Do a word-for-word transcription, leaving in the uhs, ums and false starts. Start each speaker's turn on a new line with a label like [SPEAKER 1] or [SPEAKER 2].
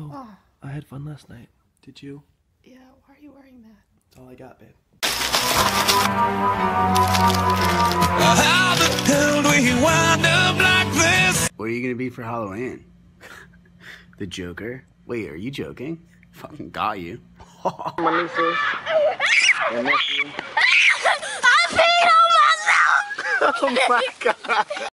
[SPEAKER 1] So,
[SPEAKER 2] Oh.
[SPEAKER 1] I had fun last night. Did you?
[SPEAKER 2] Yeah, why are you wearing that?
[SPEAKER 1] That's all I got, babe.
[SPEAKER 3] How the hell do we wind up like this?
[SPEAKER 4] What are you gonna be for Halloween? The Joker? Wait, are you joking? Fucking got you.
[SPEAKER 5] My nieces and nephew.
[SPEAKER 6] I peed on myself!
[SPEAKER 4] Oh my god.